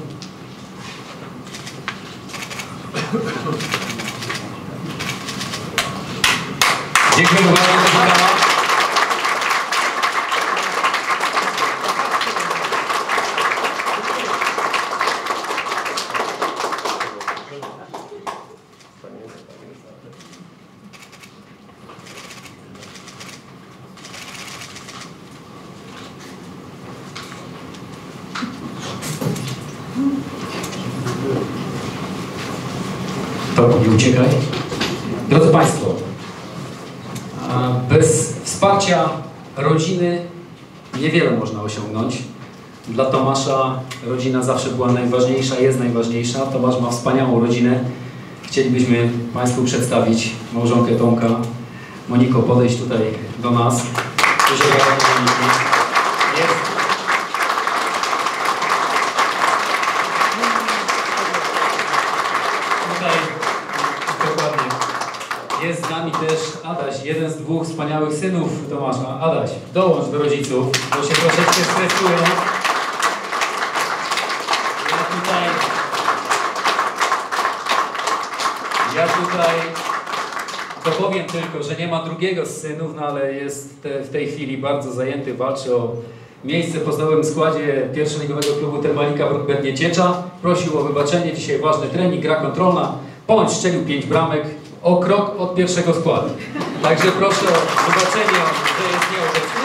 Speaker 3: Dziękuję bardzo. To nie uciekaj. Drodzy Państwo, bez wsparcia rodziny niewiele można osiągnąć. Dla Tomasza rodzina zawsze była najważniejsza, jest najważniejsza. Tomasz ma wspaniałą rodzinę. Chcielibyśmy Państwu przedstawić małżonkę Tomka. Moniko, podejść tutaj do nas. Jest. Tutaj dokładnie. Jest z nami też Adaś, jeden z dwóch wspaniałych synów Tomasza. Adaś, dołącz do rodziców, bo się troszeczkę stresują. Ja tutaj... Ja tutaj dopowiem tylko, że nie ma drugiego z synów, no ale jest te, w tej chwili bardzo zajęty, walczy o miejsce w podstawowym składzie pierwszoligowego klubu Termalika w Bednie Ciecza. Prosił o wybaczenie, dzisiaj ważny trening, gra kontrolna. Ponoć strzelił pięć bramek, o krok od pierwszego składu. Także proszę o zobaczenie, że jest nieobecny.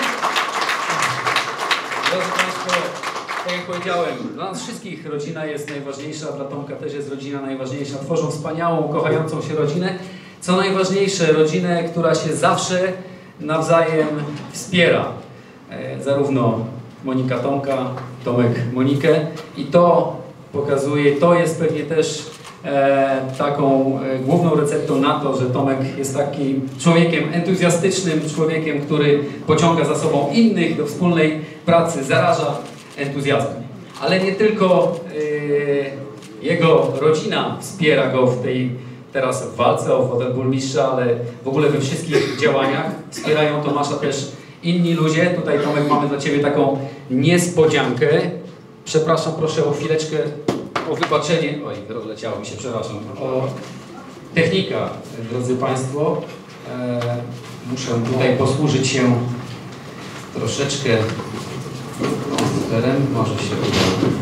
Speaker 3: Drodzy Państwo, tak jak powiedziałem, dla nas wszystkich rodzina jest najważniejsza, dla Tomka też jest rodzina najważniejsza. Tworzą wspaniałą, kochającą się rodzinę. Co najważniejsze, rodzinę, która się zawsze nawzajem wspiera. E, zarówno Monika Tomka, Tomek Monikę. I to pokazuje, to jest pewnie też e, taką e, główną receptą na to, że Tomek jest takim człowiekiem entuzjastycznym, człowiekiem, który pociąga za sobą innych do wspólnej pracy, zaraża entuzjazmem. Ale nie tylko e, jego rodzina wspiera go w tej teraz w walce o fotel burmistrza, ale w ogóle we wszystkich działaniach wspierają Tomasza też inni ludzie. Tutaj, Tomek, mamy dla Ciebie taką niespodziankę. Przepraszam, proszę o chwileczkę, o wybaczenie. Oj, rozleciało mi się, przepraszam. O technika, drodzy Państwo. E, muszę tutaj posłużyć się troszeczkę komputerem. Może się uda.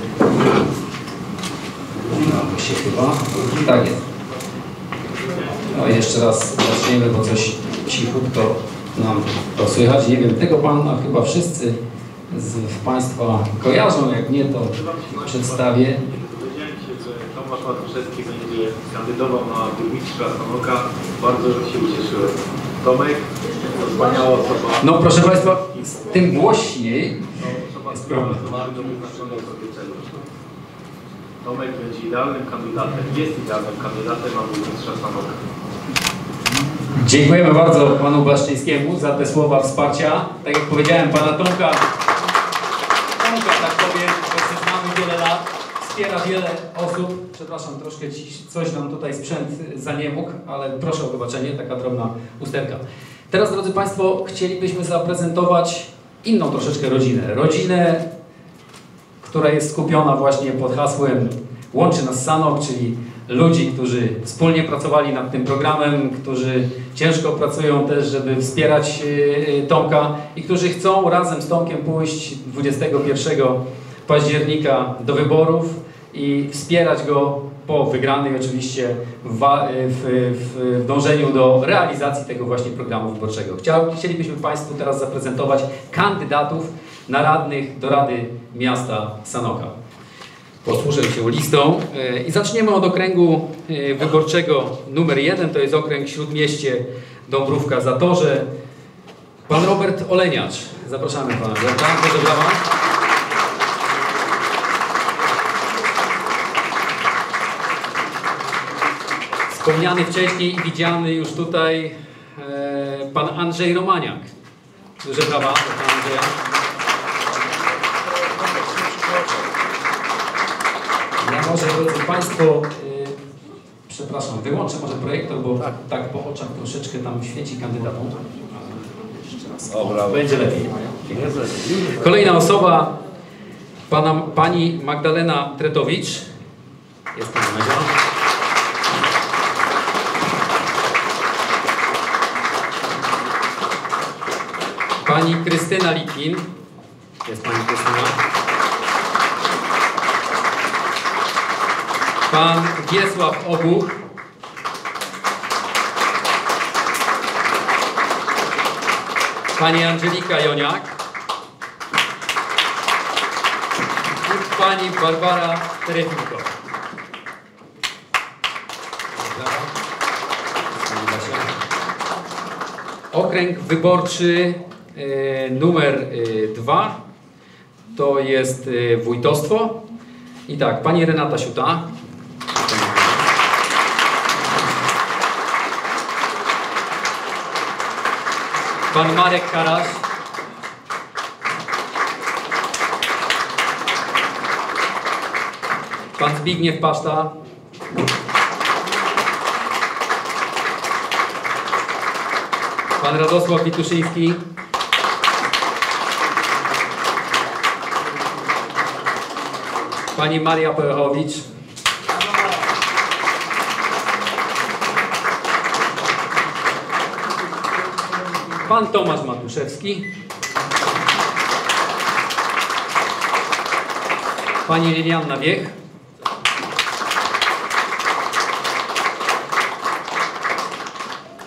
Speaker 3: Udało się chyba. Tak jest. No jeszcze raz zaczniemy, bo coś cichutko nam to słychać. Nie wiem, tego Pana chyba wszyscy z Państwa kojarzą, jak nie, to przedstawię.
Speaker 5: Dowiedziałem się, że Tomasz Matuszewski będzie kandydował na burmistrza Sanoka. Bardzo się ucieszyłem. Tomek, to wspaniała osoba.
Speaker 3: No proszę Państwa, tym głośniej jest problem.
Speaker 5: Bardzo wyznaczony sobie celu. Tomek będzie idealnym kandydatem, jest idealnym kandydatem na burmistrza Sanoka.
Speaker 3: Dziękujemy bardzo Panu Blaszczyńskiemu za te słowa wsparcia. Tak jak powiedziałem, Pana Tomka, Tomka, tak powiem, bo się znamy wiele lat, wspiera wiele osób. Przepraszam, troszkę ci, coś nam tutaj sprzęt zaniemógł, ale proszę o wybaczenie, taka drobna usterka. Teraz, drodzy Państwo, chcielibyśmy zaprezentować inną troszeczkę rodzinę. Rodzinę, która jest skupiona właśnie pod hasłem Łączy nas Sanok, czyli ludzi, którzy wspólnie pracowali nad tym programem, którzy ciężko pracują też, żeby wspierać Tomka i którzy chcą razem z Tomkiem pójść dwudziestego pierwszego października do wyborów i wspierać go po wygranej oczywiście w, w, w dążeniu do realizacji tego właśnie programu wyborczego. Chcielibyśmy Państwu teraz zaprezentować kandydatów na radnych do Rady Miasta Sanoka. Posłużę się listą i zaczniemy od okręgu wyborczego numer jeden, to jest okręg Śródmieście Dąbrówka Zatorze. Pan Robert Oleniacz. Zapraszamy Pana Roberta. Proszę brawa. Wspomniany wcześniej i widziany już tutaj e, Pan Andrzej Romaniak. Duże brawa dla Pana Andrzeja. Ja może, drodzy Państwo, yy, przepraszam, wyłączę może projektor, bo tak, tak po oczach troszeczkę tam świeci kandydatom. O, będzie lepiej. Kolejna osoba, pana, pani Magdalena Tretowicz. Jest pani Magda. Pani Krystyna Litwin. Jest pani Krystyna. Pan Wiesław Obuch. Pani Angelika Joniak. I pani Barbara Terefinko. Okręg wyborczy y, numer y, dwa to jest y, wójtostwo. I tak, pani Renata Siuta. Pan Marek Karaś. Pan Zbigniew Paszta. Pan Radosław Wituszyński. Pani Maria Pechowicz. Pan Tomasz Matuszewski. Pani Lilianna Wiech.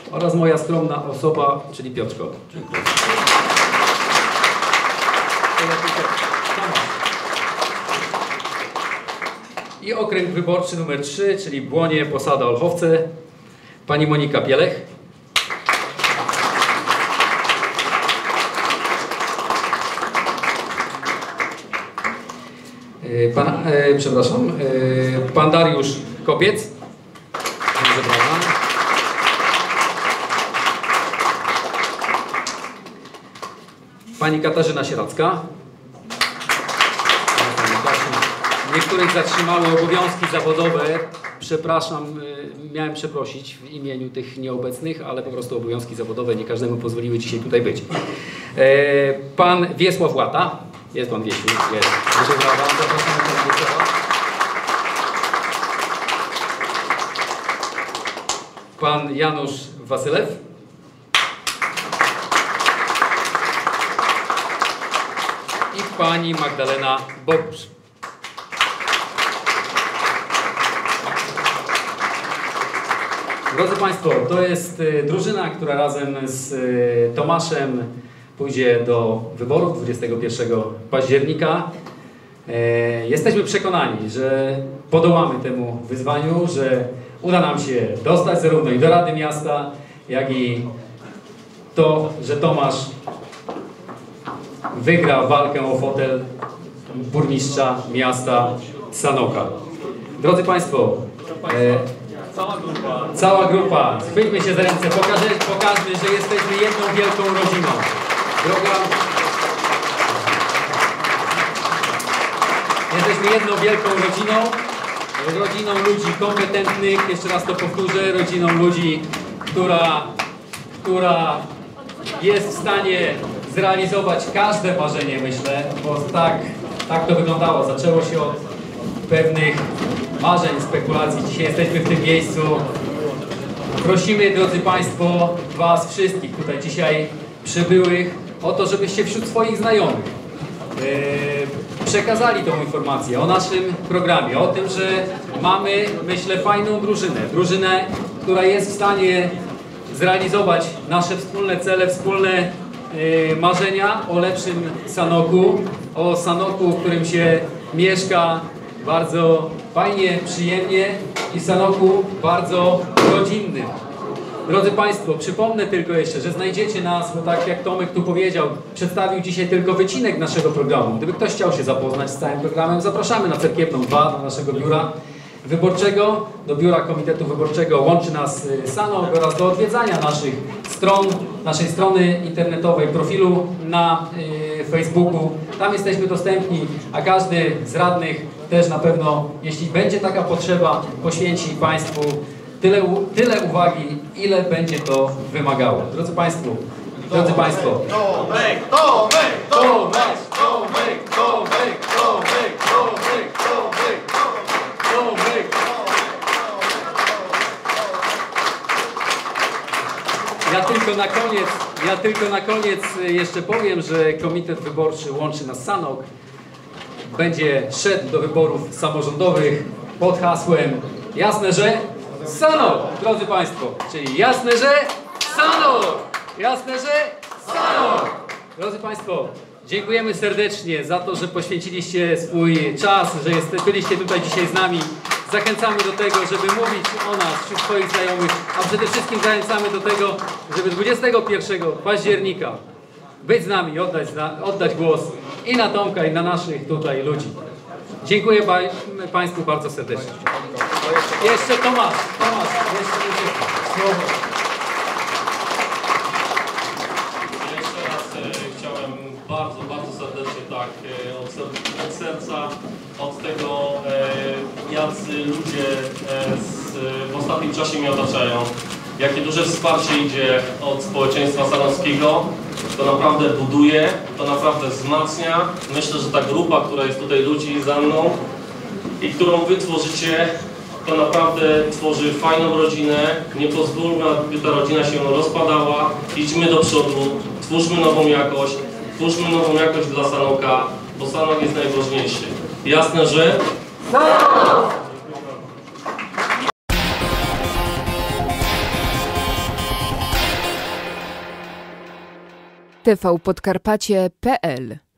Speaker 3: oraz moja skromna osoba, czyli Piotrko. Dziękuję. I okręg wyborczy numer trzy, czyli Błonie, Posada, Olchowce, pani Monika Bielech. Pan, e, przepraszam, e, pan Dariusz Kopiec. Pani Katarzyna Sieracka. Niektórych zatrzymały obowiązki zawodowe. Przepraszam, miałem przeprosić w imieniu tych nieobecnych, ale po prostu obowiązki zawodowe nie każdemu pozwoliły dzisiaj tutaj być. Pan Wiesław Łata. Jest pan Wiesiu. Jest. Zapraszamy pana Wiesława. Pan Janusz Wasylew. I pani Magdalena Bogusz. Drodzy Państwo, to jest drużyna, która razem z Tomaszem pójdzie do wyborów dwudziestego pierwszego października. Jesteśmy przekonani, że podołamy temu wyzwaniu, że uda nam się dostać zarówno i do Rady Miasta, jak i to, że Tomasz wygra walkę o fotel burmistrza miasta Sanoka. Drodzy Państwo, e, cała grupa, cała grupa, chwyćmy się za ręce, pokażmy, pokażmy, że jesteśmy jedną wielką rodziną. Droga, jesteśmy jedną wielką rodziną, rodziną ludzi kompetentnych, jeszcze raz to powtórzę, rodziną ludzi, która, która jest w stanie zrealizować każde marzenie, myślę, bo tak, tak to wyglądało. Zaczęło się od pewnych marzeń, spekulacji. Dzisiaj jesteśmy w tym miejscu. Prosimy, drodzy Państwo, Was wszystkich tutaj dzisiaj przybyłych o to, żebyście wśród swoich znajomych yy, przekazali tą informację o naszym programie, o tym, że mamy, myślę, fajną drużynę. Drużynę, która jest w stanie zrealizować nasze wspólne cele, wspólne yy, marzenia o lepszym Sanoku, o Sanoku, w którym się mieszka bardzo fajnie, przyjemnie i w Sanoku bardzo rodzinnym. Drodzy Państwo, przypomnę tylko jeszcze, że znajdziecie nas, bo tak jak Tomek tu powiedział, przedstawił dzisiaj tylko wycinek naszego programu. Gdyby ktoś chciał się zapoznać z całym programem, zapraszamy na Cerkiewną dwa, do naszego biura wyborczego, do biura Komitetu Wyborczego Łączy Nas Sanok oraz do odwiedzania naszych stron, naszej strony internetowej, profilu na y, Facebooku. Tam jesteśmy dostępni, a każdy z radnych też na pewno, jeśli będzie taka potrzeba, poświęci Państwu tyle, tyle uwagi, ile będzie to wymagało. Drodzy Państwo, drodzy Państwo.
Speaker 6: Tomek, Tomek, Tomek, Tomek, Tomek, Tomek, Tomek, Tomek, Tomek.
Speaker 3: Ja tylko na koniec, ja tylko na koniec jeszcze powiem, że Komitet Wyborczy Łączy Nas Sanok będzie szedł do wyborów samorządowych pod hasłem jasne, że Sanok, drodzy Państwo, czyli jasne, że Sanok, jasne, że Sanok. Drodzy Państwo, dziękujemy serdecznie za to, że poświęciliście swój czas, że jest, byliście tutaj dzisiaj z nami. Zachęcamy do tego, żeby mówić o nas wśród swoich znajomych, a przede wszystkim zachęcamy do tego, żeby dwudziestego pierwszego października być z nami i oddać, oddać głos i na Tomka, i na naszych tutaj ludzi. Dziękuję pa Państwu bardzo serdecznie. Jeszcze Tomasz, Tomasz, jeszcze słowo.
Speaker 4: Jeszcze raz e, chciałem bardzo, bardzo serdecznie tak e, od, ser od serca, od tego e, jacy ludzie e, z, w ostatnim czasie mnie otaczają, jakie duże wsparcie idzie od społeczeństwa sanockiego. To naprawdę buduje, to naprawdę wzmacnia. Myślę, że ta grupa, która jest tutaj ludzi za mną i którą Wy tworzycie, to naprawdę tworzy fajną rodzinę. Nie pozwólmy, aby ta rodzina się rozpadała. Idźmy do przodu, twórzmy nową jakość, twórzmy nową jakość dla Sanoka, bo Sanok jest najważniejszy. Jasne, że...
Speaker 1: tvpodkarpacie kropka p l